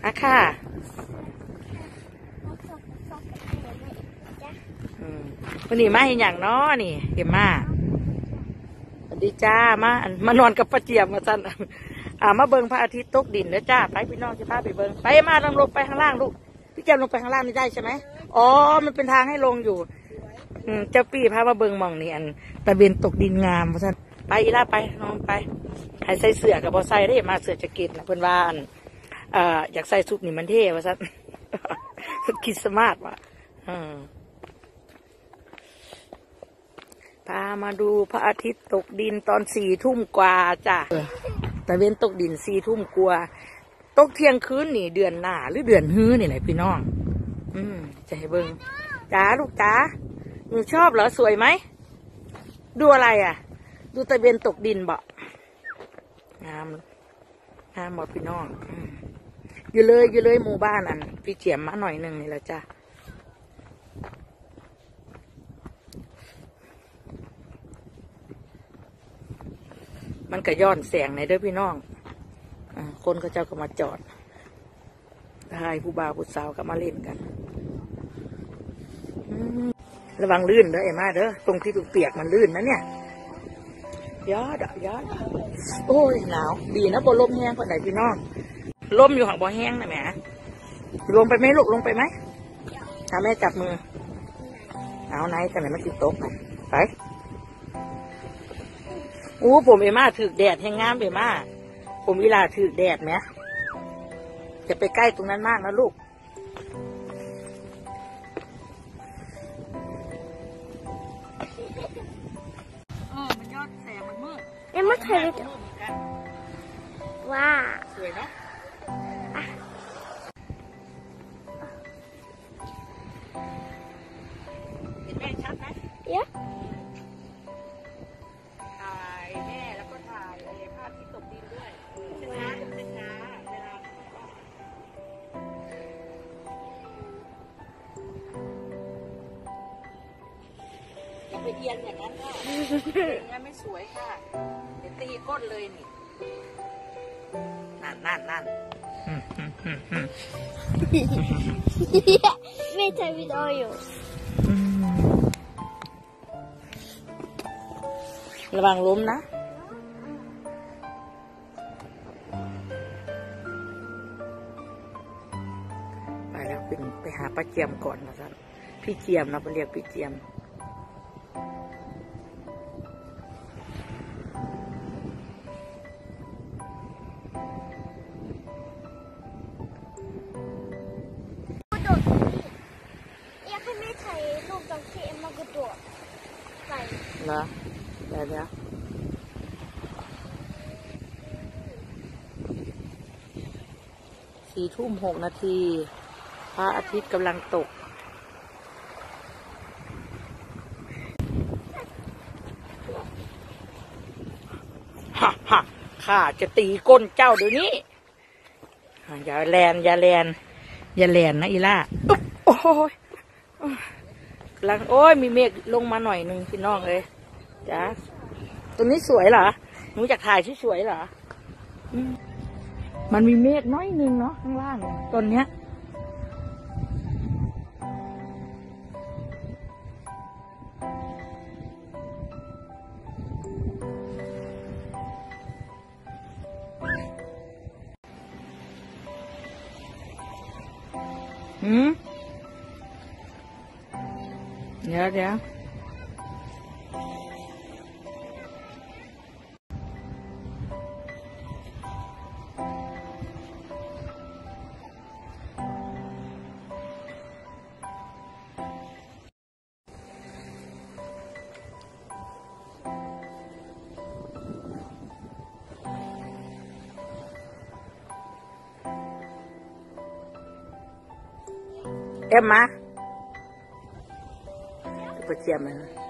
อะค่ะวันนี้มาเห็นอย่างน้อนี่เห็นมาสวัสดีจ้ามานอนกับป้าเจียมมาจันมาเบิ่งพระอาทิตย์ตกดินแล้วจ้าไปพี่น้องจะพาไปเบิ่งไปมาลงไปข้างล่างลูกพี่เจียมลงไปข้างล่างนี่ได้ใช่ไหมอ๋อมันเป็นทางให้ลงอยู่เจ้าปี้พามาเบิ่งมองนี่อันตะเวนตกดินงามมาจันไปอีล่าไปนอนไปให้ใส่เสื้อกับบอใส่ได้มาเสื้อแจ็คเก็ตนะเพื่อนว่าอยากใส่ชุดนี่มันเท่ว่าซันคิดสมาร์ทว่ะพามาดูพระอาทิตย์ตกดินตอน4 ทุ่มกว่าจ้ะตะเวนตกดิน4 ทุ่มกว่าตกเที่ยงคืนนี่เดือนหน้าหรือเดือนฮื้อนี่แหละพี่น้องจะให้เบิ่งจ๋าลูกจ๋าหนูชอบเหรอสวยไหมดูอะไรดูตะเวนตกดินบ่งามหมดพี่น้องอยู่เลยหมู่บ้านอันพี่เจียมมาหน่อยหนึ่งนี่แหละจ้ะมันก็ย้อนแสงในเด้อพี่น้องคนเขาเจ้าก็มาจอดถ่ายผู้บ่าวผู้สาวก็มาเล่นกันระวังลื่นเด้อไอ้มาเด้อตรงที่เปียกมันลื่นนะเนี่ยยอดโอ้ยหนาวดีนะบ่ลมแห้งคนไหนพี่น้องลมอยู่ห่างบ่แห้งนะแม่ลงไปไหมลูกลงไปไหมแม่จับมือเอาไหนแต่ไหนมันติดตกไปผมเอม่าถือแดดแห้งงามเอม่าผมเวลาถือแดดไหมจะไปใกล้ตรงนั้นมากนะลูกมันยอดแสงมันมืดยังไม่เคยว้าสวยเนาะเห็นแม่ชัดไหมเยอะถ่ายแม่แล้วก็ถ่ายอะไรภาพที่ตกดินด้วยช้าเวลาอย่าไปเอียงอย่างนั้นค่ะอย่างนั้นไม่สวยค่ะเดี๋ยวตีก้นเลยนี่นั่นไม่ใช่วิดีโออยู่ระวังล้มนะไปแล้วไปหาป้าเจียมก่อนนะครับพี่เจียมนะไปเรียกพี่เจียมอยากให้แม่ถ่ายรูปตอนที่เอ็มมากระโดดใส่เหรอเดี๋ยว4 ทุ่ม 6 นาทีพระอาทิตย์กำลังตกข้าจะตีก้นเจ้าเดี๋ยวนี้อย่าแลนนะอีล่าโอ้ยกำลังโอ้ยมีเมฆลงมาหน่อยนึงพี่น้องเลยจ้าตรงนี้สวยเหรอหนูอยากถ่ายที่สวยเหรอมันมีเมฆน้อยนึงเนาะข้างล่างต้นเนี้ยเดี๋ยวเอ็มมาไปเจียมเลย